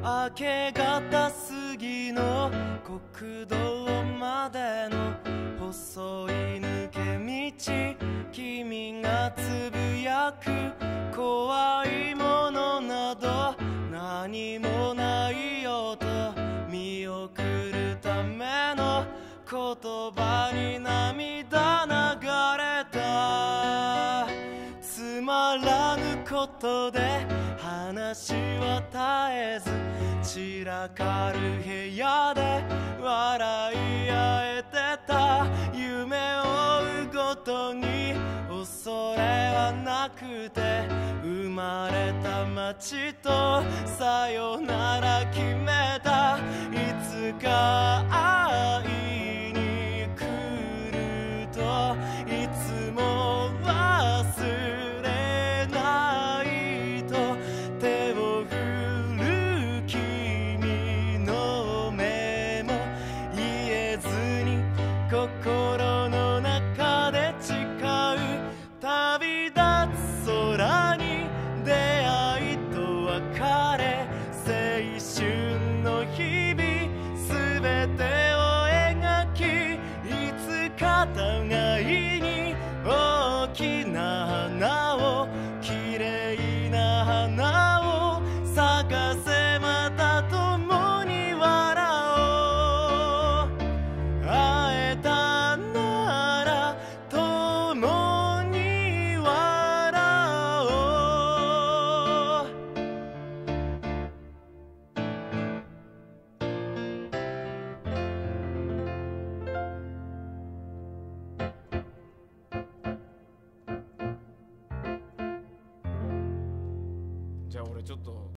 明け方過ぎの国道までの細い抜け道、君がつぶやく怖いものなど何もないよと見送るための言葉に涙流れた。つまらぬことで話は絶えず散らかる部屋で笑い合えてた。夢を追うごとに恐れはなくて生まれた街とさよなら決めた。いつか会いに来るといつも忘れないと手を振る君の目も言えずに心の中で誓う。旅立つ空に出会いと別れ、青春の日々すべてを描き、いつか互いに大きな花を綺麗な花を咲かせ、また共に笑おう。会えたなら共に笑おう。 じゃあ俺ちょっと